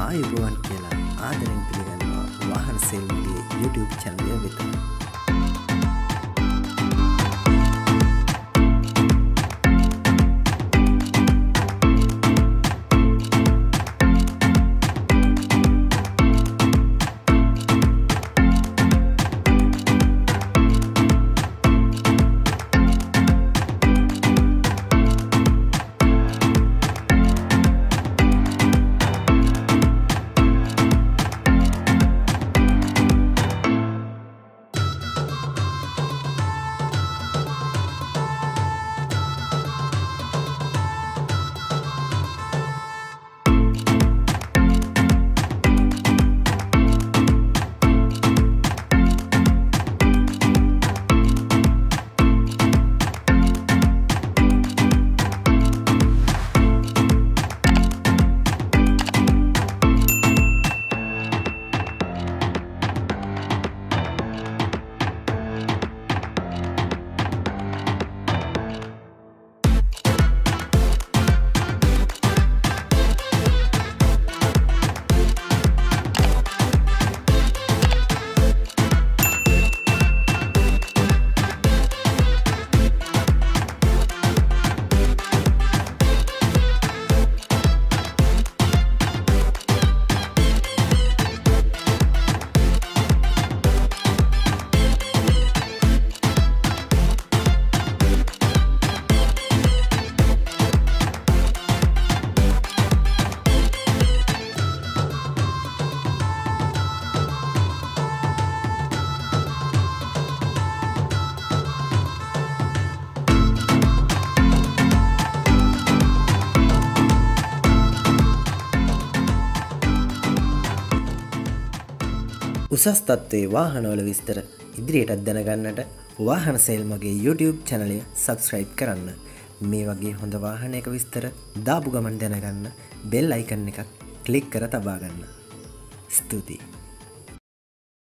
ආයුබෝවන් කියලා ආදරෙන් පිළිගන්නවා වාහන සෙල්ගේ YouTube channel එක වෙත. උසස් තත්ත්වයේ වාහනවල විස්තර ඉදිරියටත් දැනගන්නට වාහන සේල් මගේ YouTube channel එක subscribe කරන්න. මේ වගේ හොඳ වාහනයක විස්තර දාපු ගමන් දැනගන්න bell icon එකක් click කර තබා ගන්න. ස්තුතියි.